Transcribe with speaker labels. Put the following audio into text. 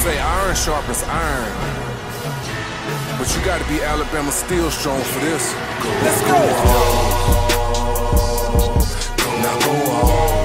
Speaker 1: say iron sharpens iron, but you gotta be Alabama Steel strong for this.
Speaker 2: Let's go.
Speaker 1: Now go hard.